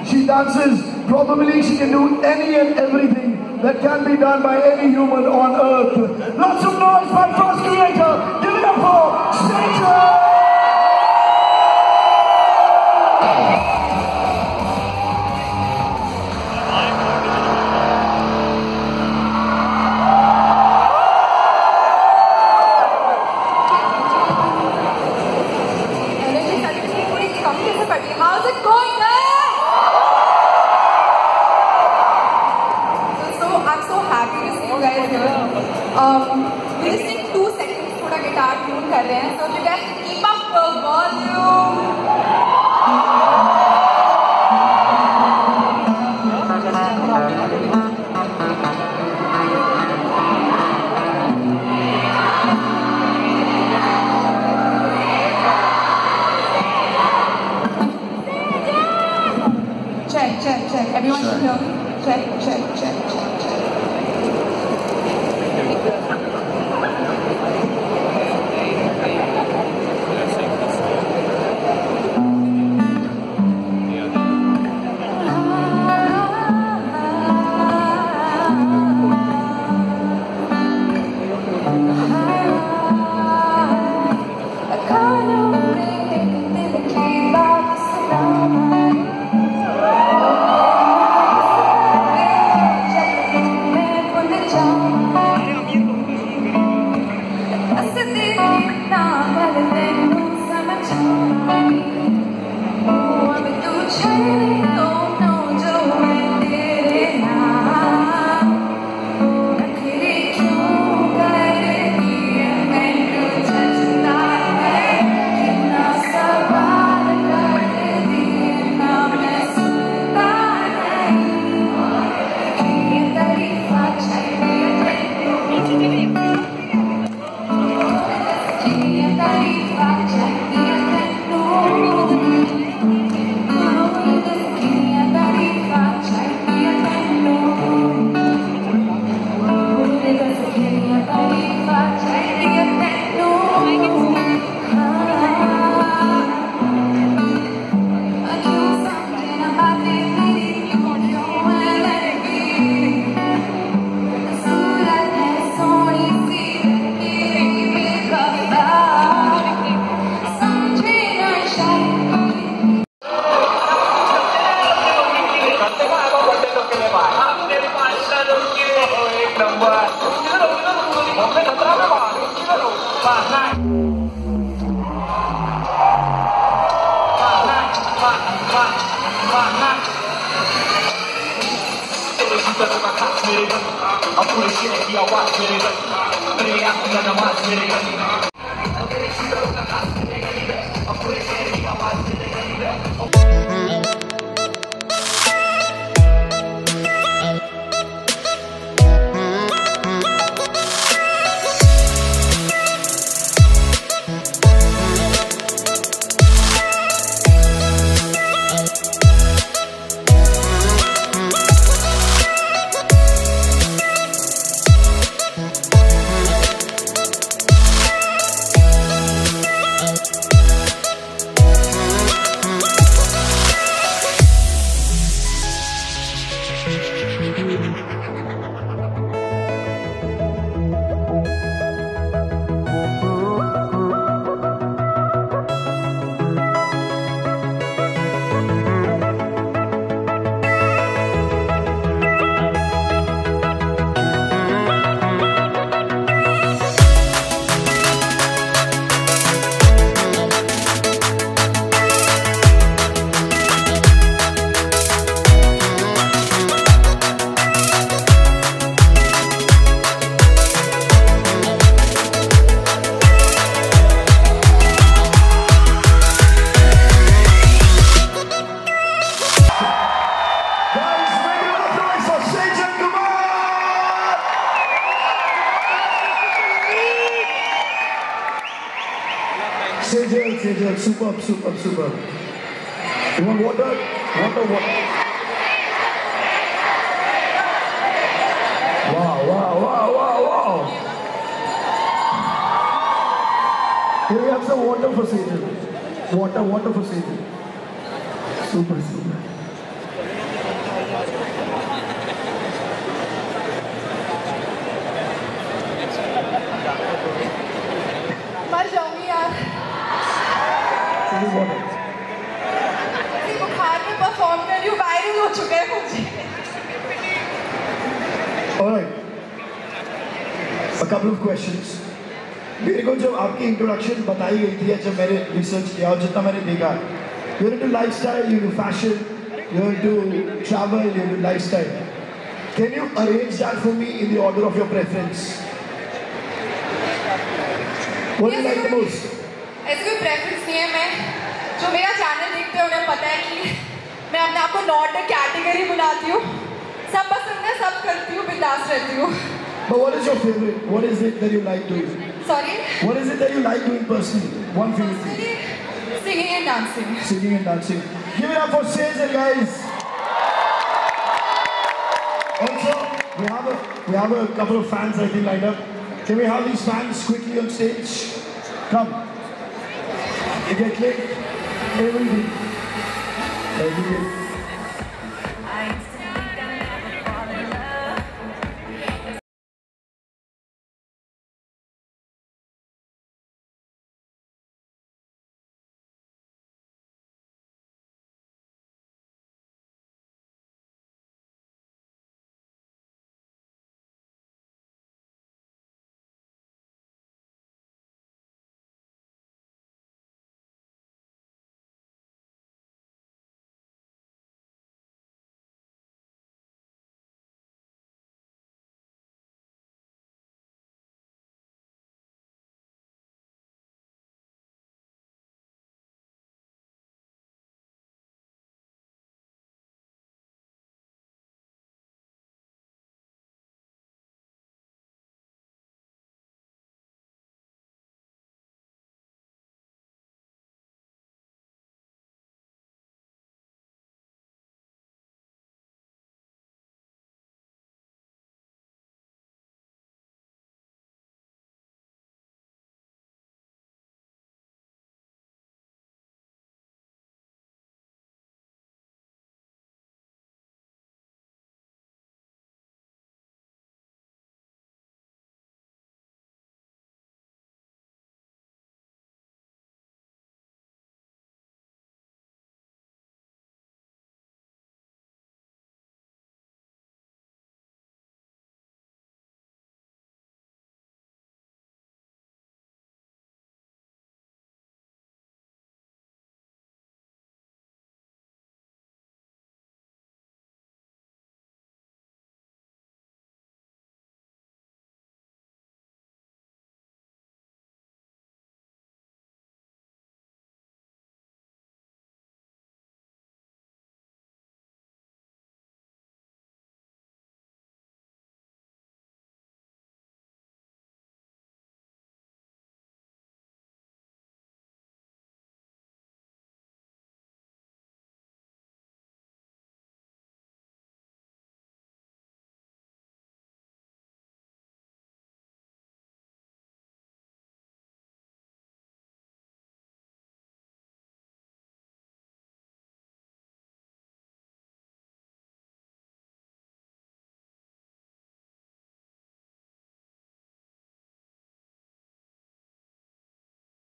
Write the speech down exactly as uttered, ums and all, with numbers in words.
She dances. Probably she can do any and everything that can be done by any human on earth. Lots of noise, my first creator. Give it up for Sejal! How's it going there? So, I'm so happy to see you guys here. Um, we're just in two seconds to the guitar tune kar rahe hain. So, if you guys keep up the volume. Check, check, check. Everyone should hear me. Check, check, check, check, check. Sejal, Sejal, superb, superb, superb. You want water? Water, water. Wow, wow, wow, wow, wow. Here we have some water for Sejal. Water, water for Sejal. Super, super. में perform कर रही हूँ, viral हो चुका है मुझे। Alright, a couple of questions. मेरे को जब आपकी इंट्रोडक्शन बताई गई थी, जब मैंने रिसर्च किया और जितना मैंने देखा, you're into lifestyle, you're into fashion, you're into travel, you're into lifestyle. Can you arrange that for me in the order of your preference? What do you like the most? ऐसे कोई preference नहीं है। मैं जो मेरा channel देखते हैं उन्हें पता है कि मैं अपने आप को नॉट अ कैटेगरी बुलाती हूँ। सब पसंद है, सब करती हूँ, बिंदास रहती हूँ। But what is your favorite? What is it that you like doing? Sorry? What is it that you like doing personally? One favorite thing. Singing and dancing. Singing and dancing. Give it up for Sejal, guys. Also, we have a we have a couple of fans I think lined up. Can we have these fans quickly on stage? Come. You get click. Everything. Everything.